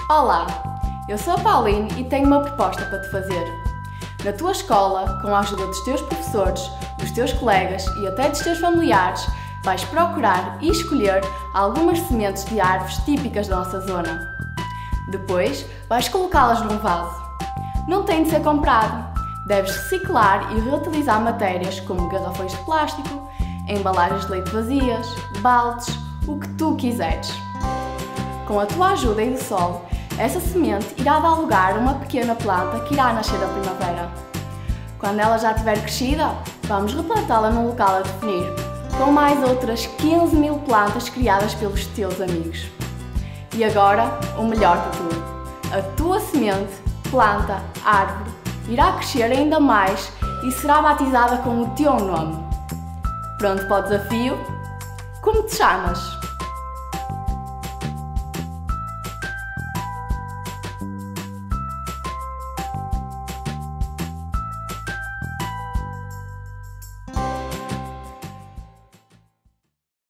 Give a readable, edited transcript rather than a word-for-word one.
Olá, eu sou a Pauline e tenho uma proposta para te fazer. Na tua escola, com a ajuda dos teus professores, dos teus colegas e até dos teus familiares, vais procurar e escolher algumas sementes de árvores típicas da nossa zona. Depois, vais colocá-las num vaso. Não tem de ser comprado. Deves reciclar e reutilizar matérias como garrafões de plástico, embalagens de leite vazias, baldes, o que tu quiseres. Com a tua ajuda e do sol, essa semente irá dar lugar a uma pequena planta que irá nascer da primavera. Quando ela já estiver crescida, vamos replantá-la num local a definir, com mais outras 15.000 plantas criadas pelos teus amigos. E agora, o melhor de tudo. A tua semente, planta, árvore, irá crescer ainda mais e será batizada com o teu nome. Pronto para o desafio? Como te chamas?